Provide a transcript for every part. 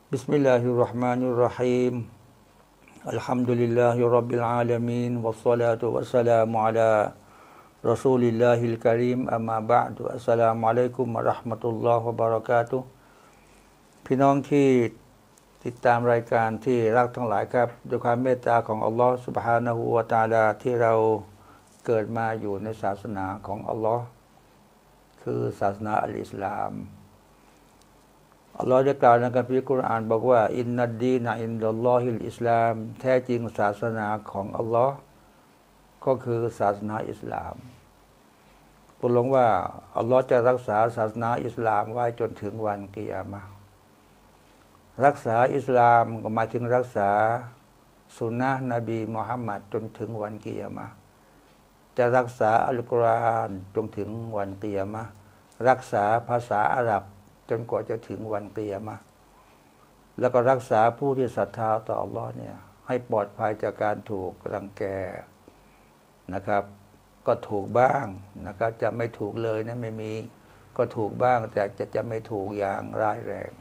بسم الله الرحمن الرحيم الحمد لله رب العالمين والصلاة والسلام على رسول الله الكريم أما بعد السلام عليكم ورحمة الله وبركاته พี่น้องที่ติดตามรายการที่รักทั้งหลายครับด้วยความเมตตาของอัลลอฮฺ سبحانه และ تعالى ที่เราเกิดมาอยู่ในศาสนาของอัลลอฮ์คือศาสนาอัลอิสลามอัลลอฮ์ได้กล่าวในคัมภีร์กุรอานบอกว่าอินนัดดีนะอินดัลลอฮิลอิสลามแท้จริงศาสนาของอัลลอฮ์ก็คือศาสนาอิสลามตกลงว่าอัลลอฮ์จะรักษาศาสนาอิสลามไว้จนถึงวันกิยามะห์รักษาอิสลามก็หมายถึงรักษาสุนนะนบีมุฮัมมัดจนถึงวันกิยามะห์จะรักษาอัลกุรอานจนถึงวันกิยามะห์รักษาภาษาอาหรับจนกว่าจะถึงวันกิยามะห์แล้วก็รักษาผู้ที่ศรัทธาต่ออัลลอฮ์เนี่ยให้ปลอดภัยจากการถูกรังแกนะครับก็ถูกบ้างนะครับจะไม่ถูกเลยนะไม่มีก็ถูกบ้างแต่จะไม่ถูกอย่างร้ายแรง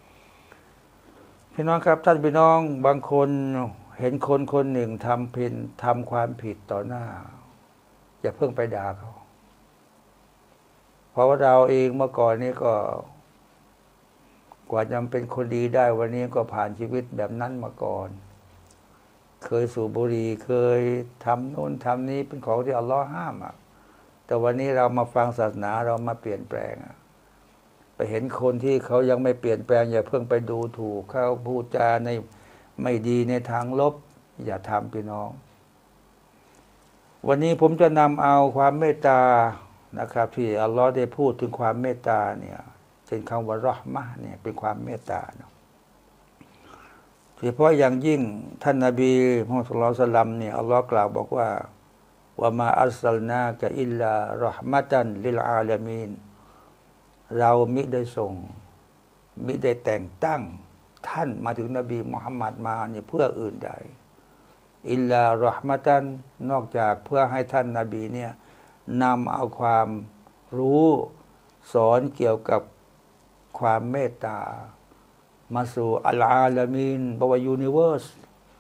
พี่น้องครับท่านพี่น้องบางคนเห็นคนคนหนึ่งทำความผิดต่อหน้าอย่าเพิ่งไปด่าเขาเพราะว่าเราเองเมื่อก่อนนี้ก็กว่าจะเป็นคนดีได้วันนี้ก็ผ่านชีวิตแบบนั้นมาก่อนเคยสูบบุหรี่เคยทำโน่นทำนี้เป็นของที่อัลลอฮ์ห้ามแต่วันนี้เรามาฟังศาสนาเรามาเปลี่ยนแปลงไปเห็นคนที่เขายังไม่เปลี่ยนแปลงอย่าเพิ่งไปดูถูกเขาพูดจาในไม่ดีในทางลบอย่าทำพี่น้องวันนี้ผมจะนำเอาความเมตตานะครับที่อัลลอฮ์ได้พูดถึงความเมตตาเนี่ยเป็นคำว่ารอห์มะห์เนี่ยเป็นความเมตตาเนาะเฉพาะอย่างยิ่งท่านนบีมุฮัมมัดศ็อลลัลลอฮุอะลัยฮิวะซัลลัมเนี่ยอัลลอฮ์กล่าวบอกว่าวะมาอัรซัลนากะอิลลารอห์มะตันลิลอาลามีนเรามิได้ส่งมิได้แต่งตั้งท่านมาถึงนบีมุฮัมมัดมาเนี่ยเพื่ออื่นใดอิลลารอห์มะตันนอกจากเพื่อให้ท่านนบีเนี่ยนำเอาความรู้สอนเกี่ยวกับความเมตตามาสู่อัลอาลามีนบวายูนิเวอร์ส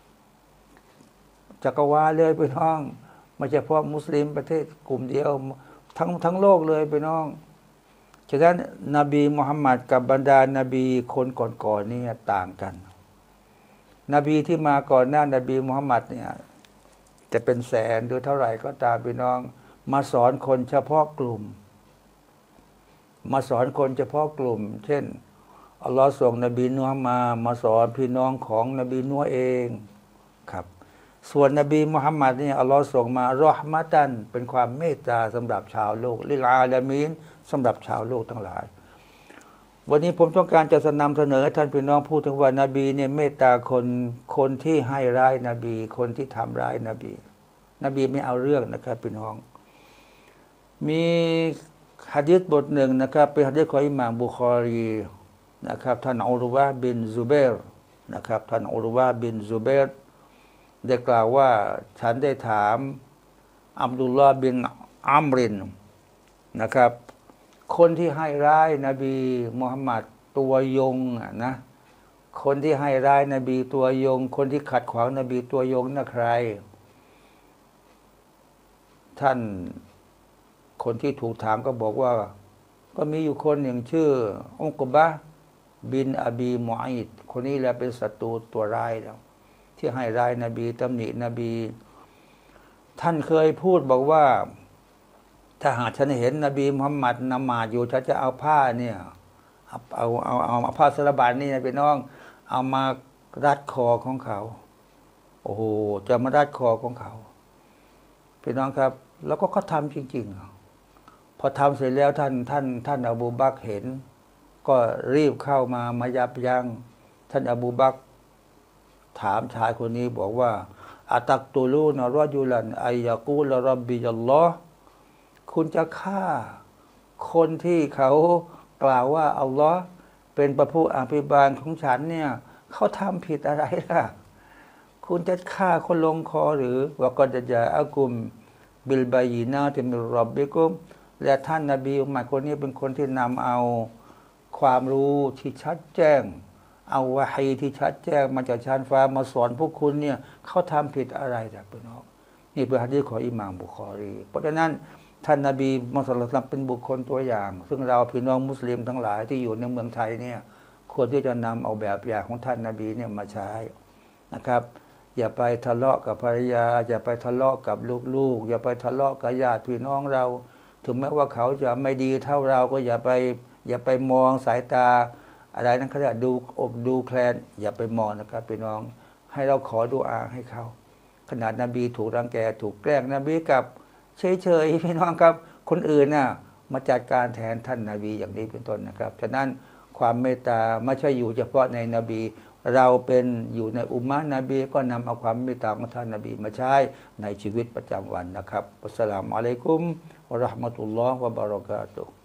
จักรวาลเลยพี่น้องไม่ใช่เฉพาะมุสลิมประเทศกลุ่มเดียวทั้งโลกเลยพี่น้องฉะนั้นนบีมุฮัมมัดกับบรรดานบีคนก่อนๆนี่ต่างกันนบีที่มาก่อนหน้านบีมุฮัมมัดเนี่ยจะเป็นแสนหรือเท่าไหร่ก็ตามพี่น้องมาสอนคนเฉพาะกลุ่มมาสอนคนเฉพาะกลุ่มเช่นอัลลอฮ์ส่งนบีนัวมาสอนพี่น้องของนบีนัวเองครับส่วนนบีมุฮัมมัดนี่อัลลอฮ์ส่งมารอห์มะตันเป็นความเมตตาสำหรับชาวโลกลิลอาลามีนสำหรับชาวโลกทั้งหลายวันนี้ผมต้องการจะนำเสนอให้ท่านพี่น้องพูดถึงว่านบีเนี่ยเมตตาคนที่ให้ร้ายนบีคนที่ทำร้ายนบีไม่เอาเรื่องนะครับพี่น้องมีหะดีษบทหนึ่งนะครับเป็นหะดีษของอิหม่ามบุคอรีนะครับท่านอุรวะห์บินซุบัยรนะครับท่านอุรวะห์บินซุบัยรได้กล่าวว่าฉันได้ถามอับดุลลอฮ์บินอัมรินนะครับคนที่ให้ร้ายนบีมุฮัมมัดตัวยงนะคนที่ให้ร้ายนบีตัวยงคนที่ขัดขวางนบีตัวยงน่ะใครท่านคนที่ถูกถามก็บอกว่าก็มีอยู่คนหนึ่งชื่ออุกบะห์บินอบีมุอัยดคนนี้แหละเป็นศัตรูตัวร้ายแล้วที่ให้ร้ายนบีตำหนินบีท่านเคยพูดบอกว่าถ้าหากฉันเห็นนบีมุฮัมมัดนมาดอยู่ฉันจะเอาผ้าเนี่ยเอาผ้าสลบานนี่นะพี่น้องเอามารัดคอของเขาโอ้โหจะมารัดคอของเขาพี่น้องครับแล้วก็เขาทำจริงๆพอทำเสร็จแล้วท่านอบูบักรเห็นก็รีบเข้ามายับยั้งท่านอบูบักรถามชายคนนี้บอกว่าอาตักตูลูนรอจุลันอัยยะกูลรับบิยัลลอฮ์คุณจะฆ่าคนที่เขากล่าวว่าอัลลอฮ์เป็นพระผู้อภิบาลของฉันเนี่ยเขาทำผิดอะไรล่ะคุณจะฆ่าคนลงคอหรือว่าก็จะอากุมบิลบายีนาติมิรอบบิกุมและท่านนบีอุมัดคนนี้เป็นคนที่นำเอาความรู้ที่ชัดแจ้งเอาวะฮีที่ชัดแจ้งมาจากชั้นฟ้ามาสอนพวกคุณเนี่ยเขาทำผิดอะไรแต่พี่น้องนี่เป็นหะดีษของอิหม่ามบุคอรีเพราะฉะนั้นท่านนบีมุฮัมมัดศ็อลลัลลอฮุอะลัยฮิวะซัลลัมเป็นบุคคลตัวอย่าง ซึ่งเราพี่น้องมุสลิมทั้งหลายที่อยู่ในเมืองไทยเนี่ยควรที่จะนำเอาแบบอย่างของท่านนบีเนี่ยมาใช้นะครับอย่าไปทะเลาะกับภรรยาอย่าไปทะเลาะกับลูกๆอย่าไปทะเลาะกับญาติพี่น้องเราถึงแม้ว่าเขาจะไม่ดีเท่าเราก็อย่าไปมองสายตาอะไรนั้นเขาจะดูอกดูแคลนอย่าไปมองนะครับพี่น้องให้เราขอดุอาให้เขาขนาดนบีถูกรังแกถูกแกล้งนบีกับเฉยๆพี่น้องครับคนอื่นน่ะมาจัดการแทนท่านนบีอย่างนี้เป็นต้นนะครับฉะนั้นความเมตตาไม่ใช่อยู่เฉพาะในนบีเราเป็นอยู่ในอุมมะนบีก็นำเอาความเมตตาของท่านนบีมาใช้ในชีวิตประจำวันนะครับอัสสลามุอะลัยกุมวะเราะห์มะตุลลอฮ์วะบะเราะกาตุฮ์